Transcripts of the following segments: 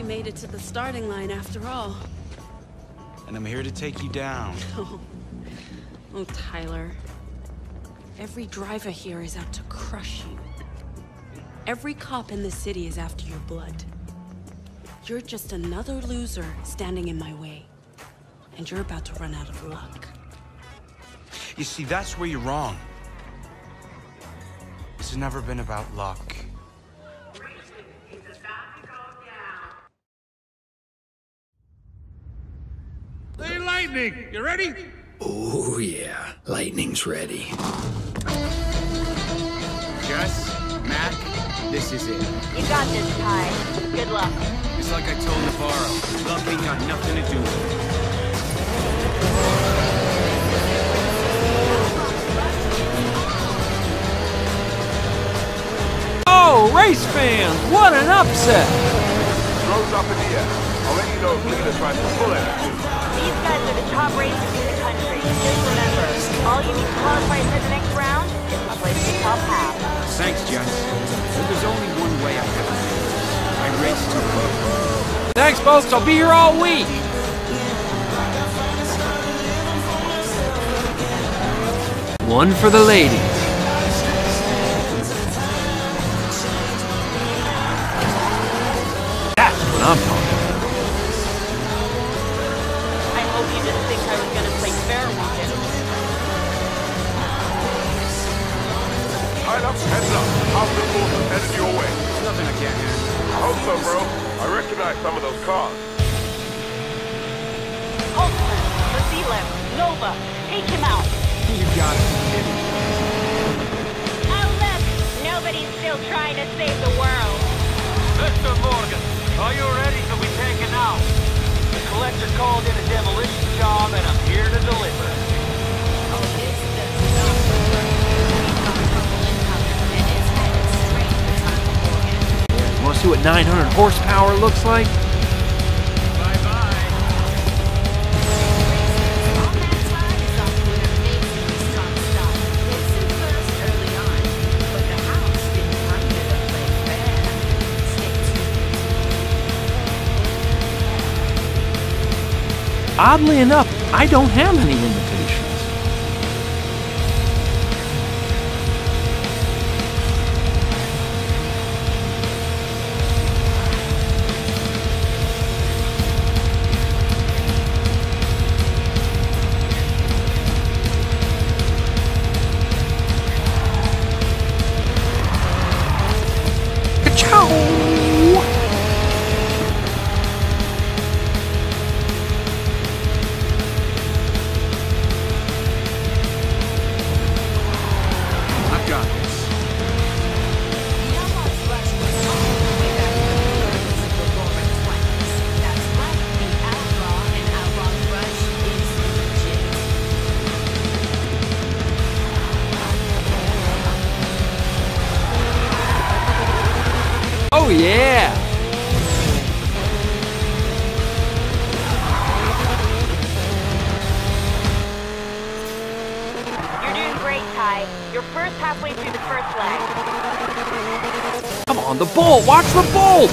you made it to the starting line after all. And I'm here to take you down. Oh, Tyler. Every driver here is out to crush you. Every cop in the city is after your blood. You're just another loser standing in my way. And you're about to run out of luck. You see, that's where you're wrong. This has never been about luck. Hey, Lightning! You ready? Oh, yeah. Lightning's ready. Gus, Mac, this is it. You got this, Ty. Good luck. It's like I told Navarro. Luck ain't got nothing to do with it. Oh, race fans! What an upset! Throws up in the air. I'll let you know if Lina tries to pull it. These guys are the top racers in the country. Just remember, all you need to qualify for the next round is to place in the top half. Thanks, Jess. But there's only one way I have to do this. I race to win. Thanks, folks. I'll be here all week. One for the ladies. That's what I'm talking about. I hope you didn't think I was gonna play fair with you. Heads up. I'll be forces headed your way. There's nothing I can't handle. I hope so, bro. I recognize some of those cars. Holtzman, Brazilem, Nova, take him out. You gotta be kidding me. Oh look, nobody's still trying to save the world. Mr. Morgan, are you ready to be taken out? The collector called in a demolition job and I'm here to deliver. You want to see what 900 horsepower looks like? Oddly enough, I don't have any limitations. Ka-chow! Oh yeah! You're doing great, Ty. You're first halfway through the first leg. Come on, the bolt! Watch the bolt!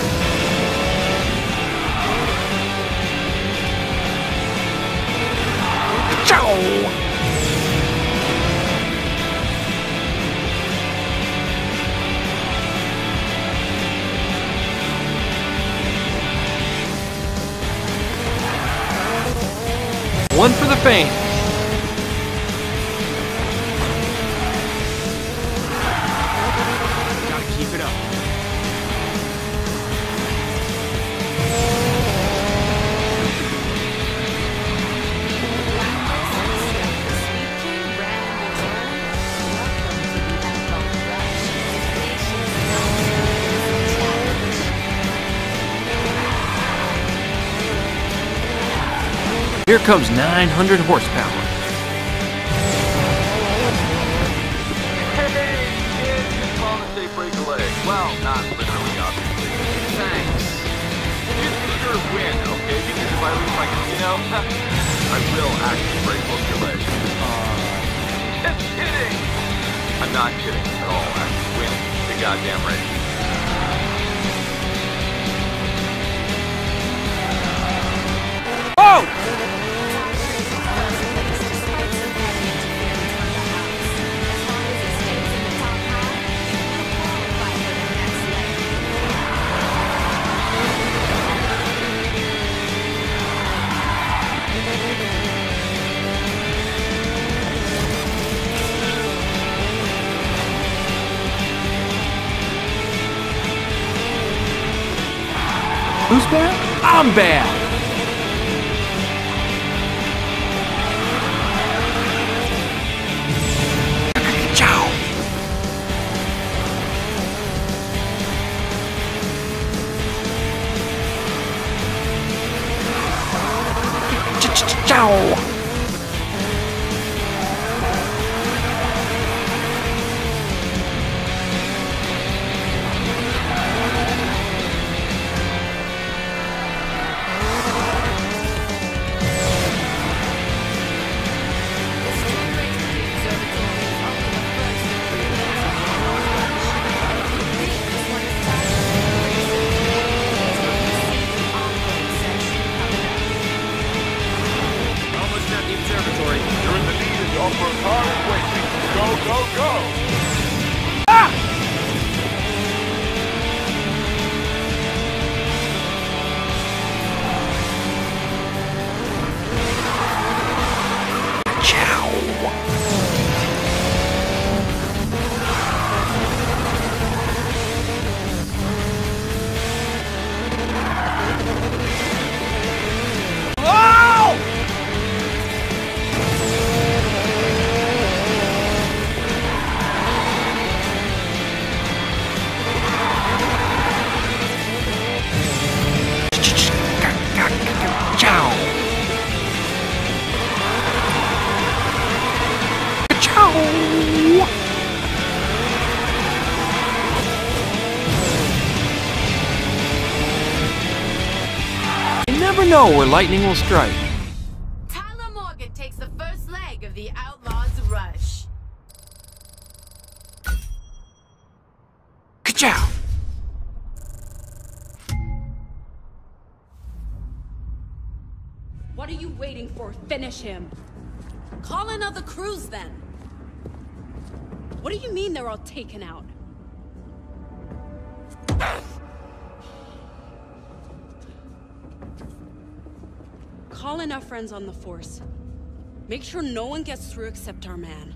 Ciao! One for the fame. Gotta keep it up. Here comes 900 horsepower. Hey, kids, just calling to say break a leg. Well, not literally, obviously. Thanks. Just be sure to win, okay? Because if I lose my casino, I will actually break both your legs. Just kidding! I'm not kidding at all. Actually winning. You're goddamn right. bad? I'm bad. Ciao. Ciao. Know where lightning will strike. Tyler Morgan takes the first leg of the Outlaw's rush. Ka-chow! What are you waiting for? Finish him. Call in other crews then. What do you mean they're all taken out? Call in our friends on the force. Make sure no one gets through except our man.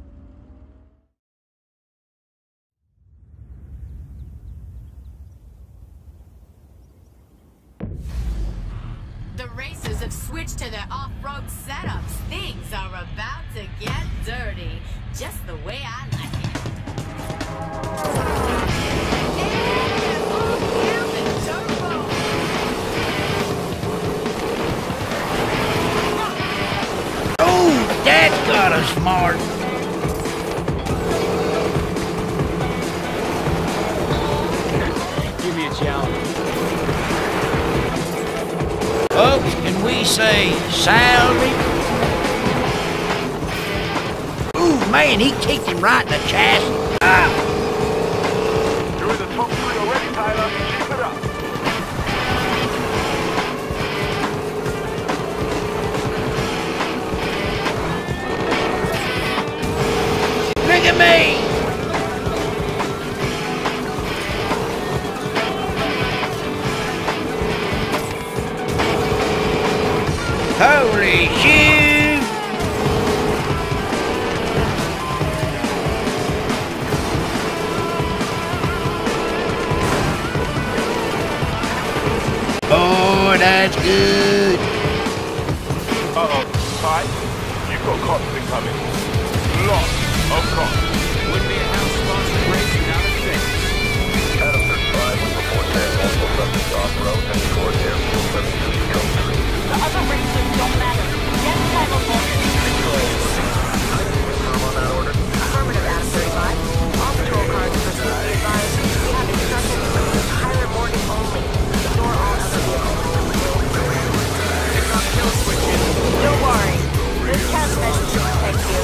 The racers have switched to their off-road setups. Things are about to get dirty, just the way I like it. Yeah, off down the turbo. Oh, that got us smart. Give me a challenge. Folks, can we say salary? Ooh, man, he kicked him right in the chest. Ah! You're in the top three already, Tyler. Keep it up. Look at me! Holy shit! Oh, that's good. Uh-oh. Ty, you've got cops incoming. Lots of cops. Wouldn't be a house-sponsored race without a fix. Adam 35 will report that multiple subjects off-road and towards airfield substitute code 3. The other racers don't matter. Get Tyler Morgan. Confirm on that order. Affirmative, Adam 35. All patrol cars are supposed to be advised. We have instructions for Tyler Morgan only. Ignore all other vehicles. Pick up kill switches. Don't worry. This cast message should protect you.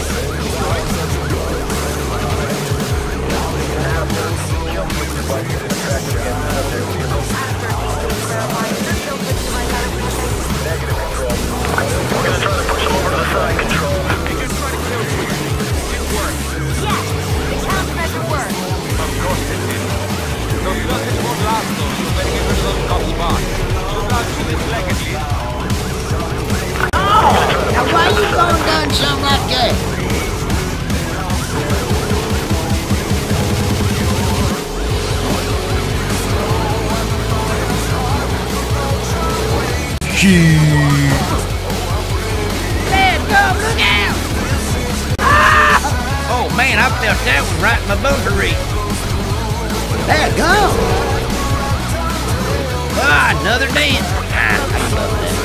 We're gonna try to push them over to the side. man, I felt that one right in my bootery. There, go! Ah, another dance. I love that.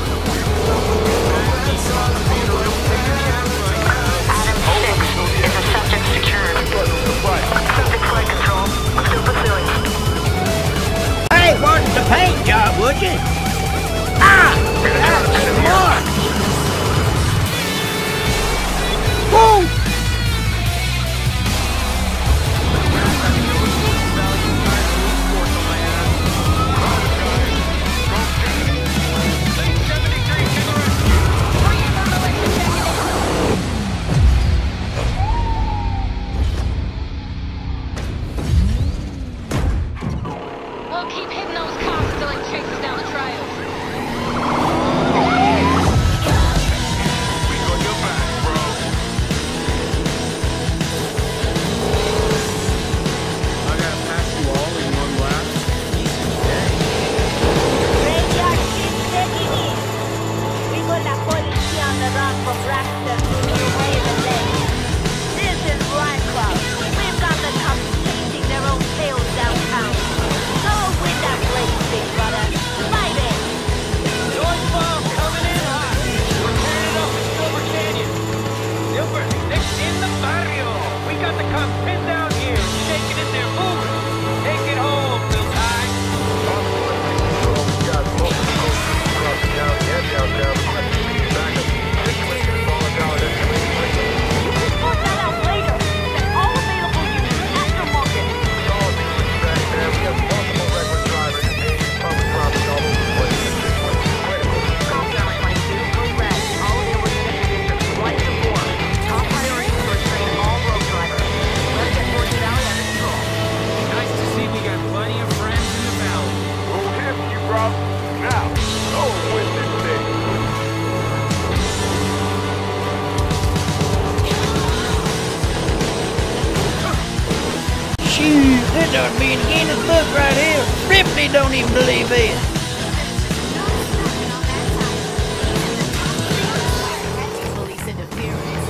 Adam 6, is the subject secured? Subject flight control. Still pursuing. Hey, wasn't the paint job, would you? Ah! That's smart! Woo! We'll keep hitting those cops until it chases down the trials. We got your back, bro. I gotta pass you all in one lap. Graveyard shift checking in. We got la policía on the run from Braxton to New Haven Lake. This is Rycroft. We've got the cops chasing their own tails downtown. Go with that blaze, big brother. Fight it. Joint bomb coming in hot. We're tearing it up in Silver Canyon. Silver, next in the barrio. We got the cops pinned down here, shaking in their boots. Take it home, Bill Ty. We got multiple across the county and downtown. Backup. Situation is falling down. Report that out later. That's all available units aftermarket. All these suspects there. We have multiple reckless drivers and public property all over the place. Call Tower 22, go red. All available units in districts 1 to 4. Top priority for training all road drivers. Let's get Fortune Valley under control. Nice to see we got plenty of friends in the valley. We'll hit you, bro. Now, go with this thing. Shoot, this ought to be in Guinness Book right here. Ripley don't even believe it. Police interference.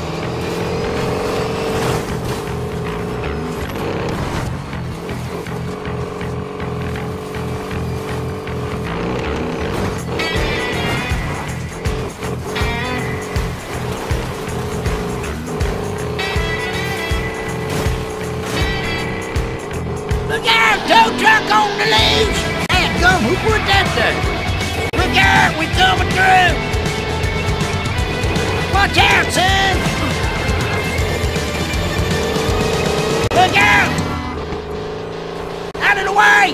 Look out, tow truck on the leash. Hey, come, who put that there? Look out, we coming through. Watch out, son. Look out. Out of the way.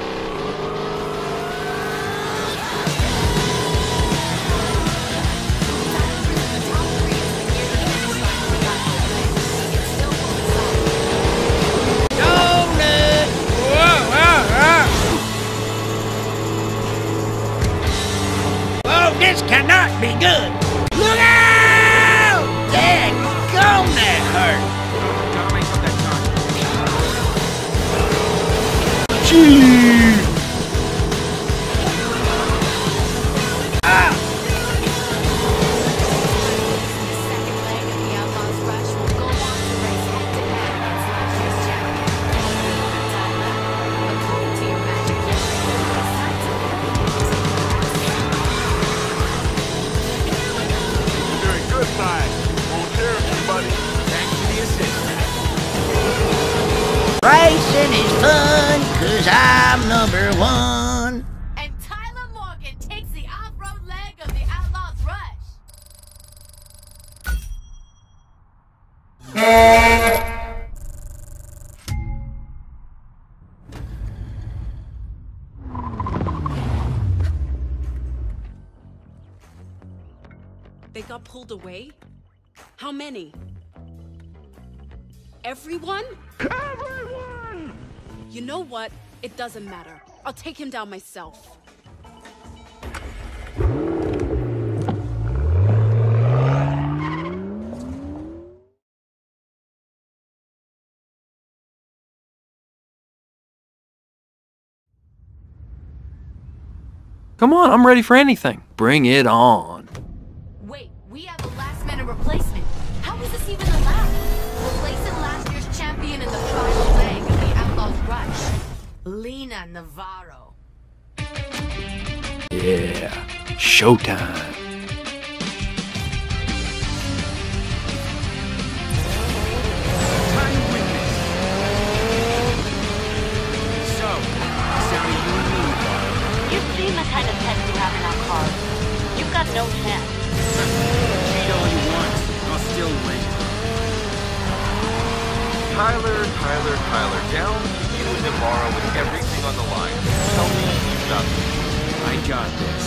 Donut. Oh, this cannot be good. Look out! Daggone, that hurt. Gotta make up that time. Gee. Ah! The second leg of the Outlaws rush will go on to race head-to-head against last year's champion. Tyler, according to your magic generator, it's time to You're doing good, side. We'll share with you, buddy. Thanks for the assist. Racing is fun, 'cause I'm number one. And Tyler Morgan takes the off-road leg of the Outlaws rush. They got pulled away? How many? Everyone? Everyone! You know what? It doesn't matter. I'll take him down myself. Come on, I'm ready for anything. Bring it on. Wait, we have a last-minute replacement. How is this even allowed? Replacing last year's champion in the final leg of the Outlaw's Rush, Lina Navarro. Yeah, showtime. Time to win this. So, it's down to you and me, Navarro. You've seen the kind of tech we have in our cars. You've got no chance. Cheat all you want. I'll still win. Tyler. Down to you and Navarro with everything on the line. Tell me you've got this. I got this.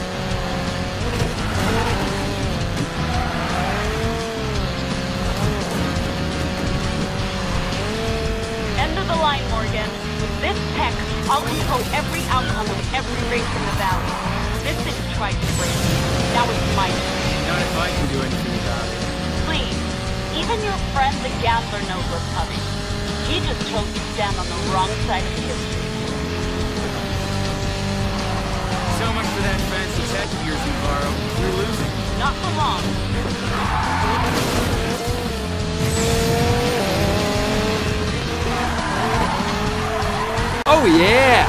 End of the line, Morgan. With this tech, I'll control every outcome of every race in the valley. This city tried to break me. Now it's my turn. Not if I can do anything about it. Please. Even your friend the gambler knows what's coming. He just chose to stand on the wrong side of history. So much for that fancy tech of yours, Navarro. You're losing. Not for long. Oh yeah!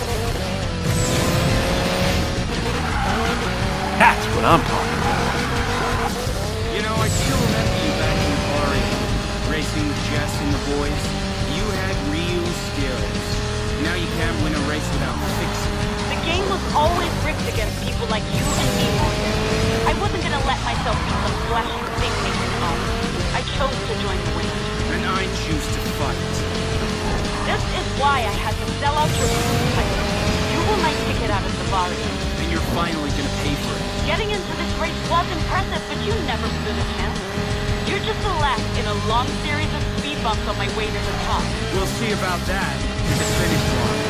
That's what I'm talking about. You know, I still remember you back in the bar racing with Jess and the boys. You had real skills. Now you can't win a race without fixing it. The game was always rigged against people like you and me, Morgan. I wasn't gonna let myself be some flashy thing making home. I chose to join the winners. And I choose to fight. This is why I had to sell out your title. You were my ticket out of the bar. And you're finally gonna pay for it. Getting into this race was impressive, but you never stood a chance. You're just the last in a long series of speed bumps on my way to the top. We'll see about that at the finish line.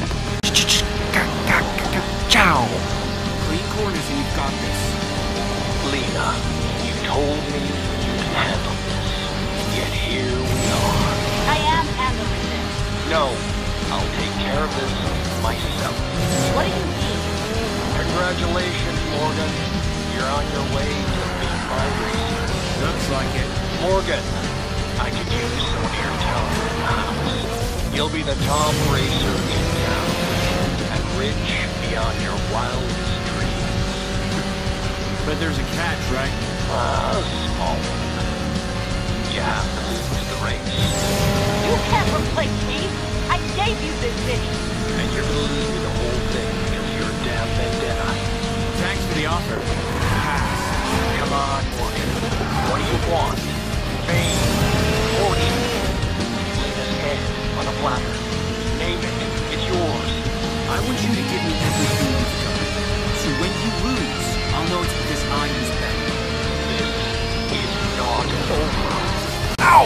Ciao! Clean corners and you've got this. Lina, you told me you'd handle this. Yet here we are. I am handling this. No, I'll take care of this myself. What do you mean? Congratulations, Morgan. You're on your way to beat my racer. Looks like it. Morgan, I could use some of your talent in the house. You'll be the top racer in town, and rich beyond your wildest dreams. But there's a catch, right? A small one. You have to lose the race. You can't replace me. I gave you this city. And you're gonna lose me the whole thing because you're a damn vendetta. Thanks for the offer. Pass. Come on, Morgan. What do you want? Fame? Fortune? Lina's head on a platter. Name it. It's yours. I want you to give me everything you've got. So when you lose, I'll know it's because I was better. This is not over. Ow!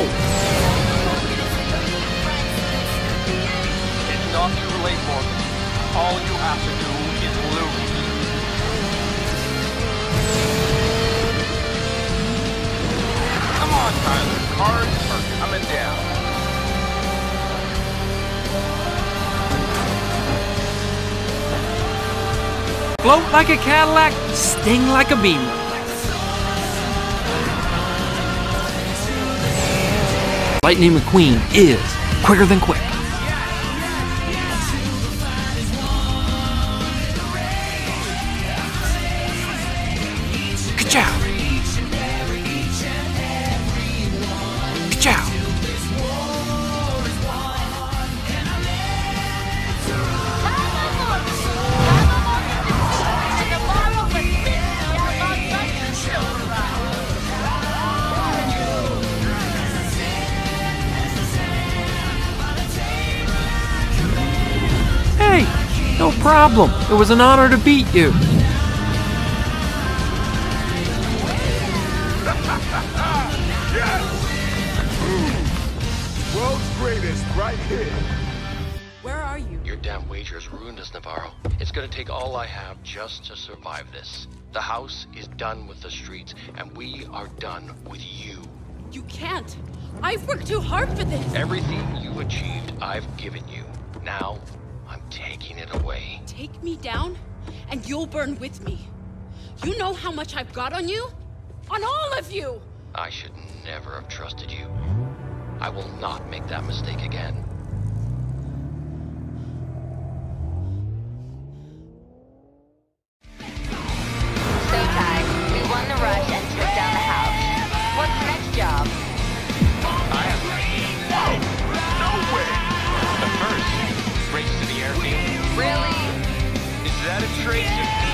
It's not too late, Morgan. All you have to do is lose. Come on, Tyler. Cards are coming down. Float like a Cadillac, sting like a Beamer. Lightning McQueen is quicker than quick. Ka-chow! Ka-chow! Hey, no problem. It was an honor to beat you. World's greatest right here. Where are you? Your damn wagers ruined us, Navarro. It's gonna take all I have just to survive this. The house is done with the streets, and we are done with you. You can't. I've worked too hard for this. Everything you achieved, I've given you. Now, I'm taking it away. Take me down, and you'll burn with me. You know how much I've got on you? On all of you! I should never have trusted you. I will not make that mistake again. So, Ty, we won the rush and took down the house. What's the next job? I have an idea. No way! But first, race to the airfield. Really? Is that a trace of